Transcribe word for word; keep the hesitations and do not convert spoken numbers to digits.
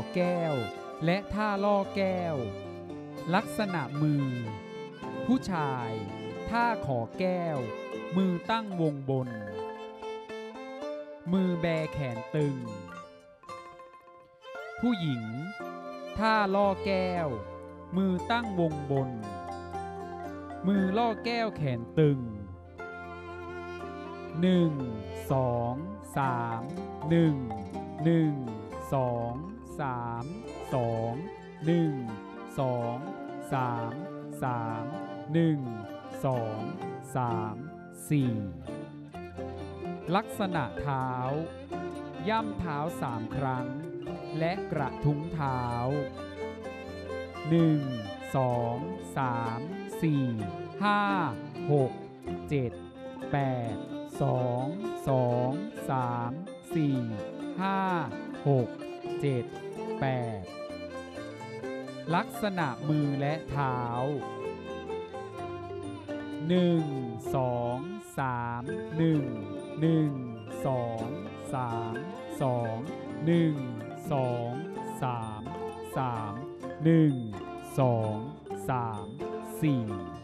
แก้วและท่าล่อแก้วลักษณะมือผู้ชายท่าขอแก้วมือตั้งวงบนมือแบแขนตึงผู้หญิงท่าล่อแก้วมือตั้งวงบนมือล่อแก้วแขนตึงหนึ่ง สอง สาม หนึ่ง หนึ่ง สอง สาม สอง หนึ่ง สอง สาม สาม หนึ่ง สอง สาม สี่ลักษณะเท้าย่ำเท้าสามครั้งและกระทุ้งเท้าหนึ่ง สอง สาม สี่ ห้า หก เจ็ด แปด สอง สอง สาม สี่ ห้า หก เจ็ด แปดลักษณะมือและเท้าหนึ่ง สอง สาม หนึ่ง หนึ่ง สอง สาม สอง หนึ่ง สอง สาม สาม หนึ่ง สอง สาม สี่